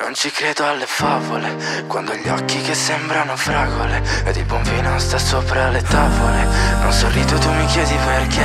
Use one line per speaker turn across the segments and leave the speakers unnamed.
Non ci credo alle favole, quando gli occhi che sembrano fragole ed il buon vino sta sopra le tavole. Non sorrido, tu mi chiedi perché.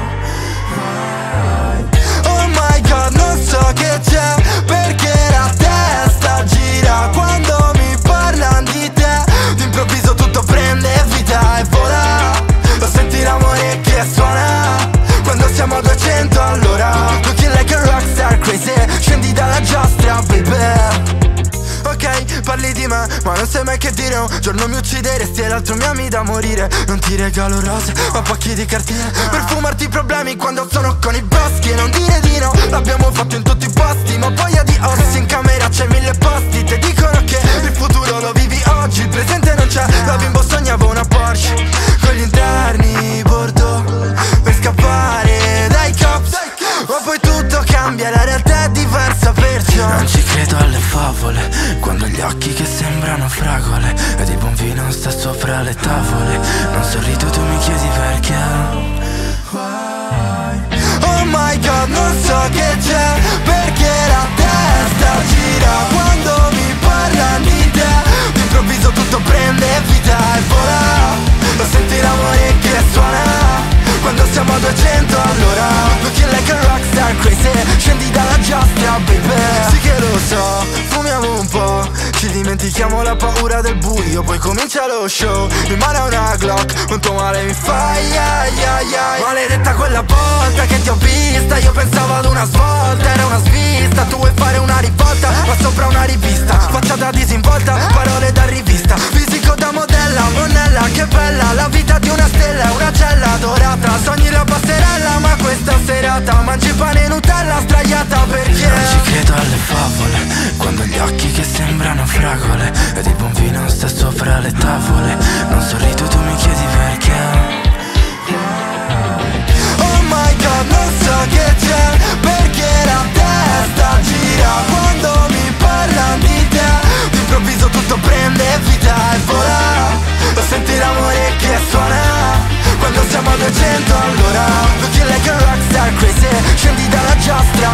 Oh my god, non so che c'è, perché la testa gira quando mi parlano di te. D'improvviso tutto prende vita e vola. Lo senti l'amore che suona quando siamo a 200 all'ora. Looking like a rockstar crazy, scendi dalla giostra baby. Ok, parli di me, ma non sai mai che dire. Un giorno mi uccideresti e l'altro mi ami da morire. Non ti regalo rose, ma pacchi di cartine per fumarti i problemi quando sono con i boschi. E non dire di no, l'abbiamo fatto in tutti i posti. Ma voglia di ossi, in camera c'è 1000 posti. Ti dicono che il futuro lo vivi oggi, il presente non c'è. Da bimbo sognavo una Porsche con gli interni bordeaux per scappare dai cops. Ma poi tutto cambia, la realtà è diversa perciò.
Non ci credo alle favole, quando gli occhi che sembrano fragole ed il buon vino sta sopra le tavole. Non sorrido, tu mi chiedi perché.
Oh my god, non so che c'è, perché la testa gira quando mi parlano di te. D'improvviso tutto prende vita e vola. Lo senti l'amore che suona quando siamo a 200 all'ora. Looking like a rockstar crazy, scendi dalla giostra baby. Sì che lo so, fumiamo un po', ci dimentichiamo la paura del buio. Poi comincia lo show, in mano una Glock, quanto male mi fai, ai ai ai. Maledetta quella volta che ti ho vista, io pensavo ad una svolta, era una svista. Tu vuoi fare una rivolta, ma sopra una rivista, facciata disinvolta, parole da rivista. Fisico da modella, monella, che bella. La vita di una stella, una cella dorata. Sogni la passerella, ma questa serata mangi pane e Nutella straiata perché.
Non ci credo alle favole, quando gli occhi che sembrano fragole ed il buon vino sta sopra le tavole. Non sorrido, tu mi chiedi perché.
Oh my god, non so che c'è, perché la testa gira quando mi parlano di te. D'improvviso tutto prende vita e vola. Lo senti l'amore che suona quando siamo a 200 all'ora. Looking like a rockstar crazy, scendi dalla giostra